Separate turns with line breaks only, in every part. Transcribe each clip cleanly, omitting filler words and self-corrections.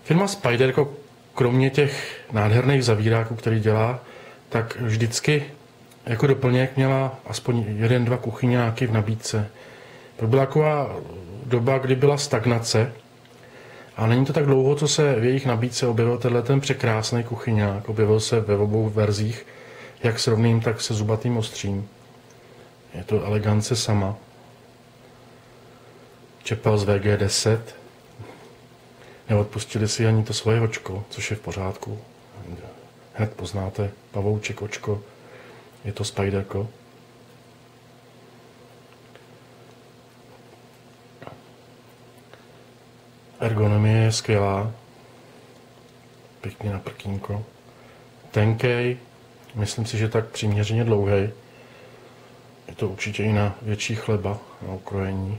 Firma Spider, jako kromě těch nádherných zavíráků, který dělá, tak vždycky jako doplněk měla aspoň 1-2 kuchyňáky v nabídce. To byla taková doba, kdy byla stagnace, a není to tak dlouho, co se v jejich nabídce objevil ten překrásný kuchyňák. Objevil se ve obou verzích, jak s rovným, tak se zubatým ostřím. Je to elegance sama. Čepel z VG10. Neodpustili si ani to svoje očko, což je v pořádku. Hned poznáte pavouček, očko. Je to Spiderko. Ergonomie je skvělá. Pěkně na prkínko. Tenkej. Myslím si, že tak přiměřeně dlouhý. Je to určitě i na větší chleba, na ukrojení.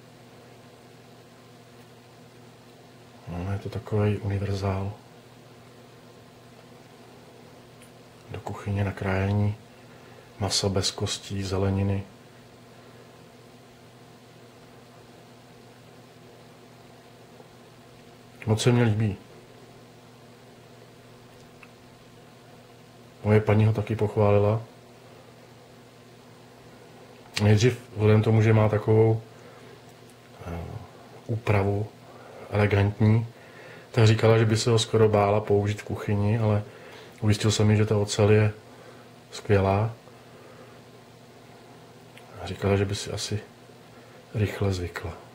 No, je to takový univerzál. Do kuchyně na krájení. Masa bez kostí, zeleniny. Moc se mi líbí. Moje paní ho taky pochválila. Nejdřív, vzhledem tomu, že má takovou úpravu elegantní, tak říkala, že by se ho skoro bála použít v kuchyni, ale ujistil jsem mi, že ta ocel je skvělá. A říkala, že by si asi rychle zvykla.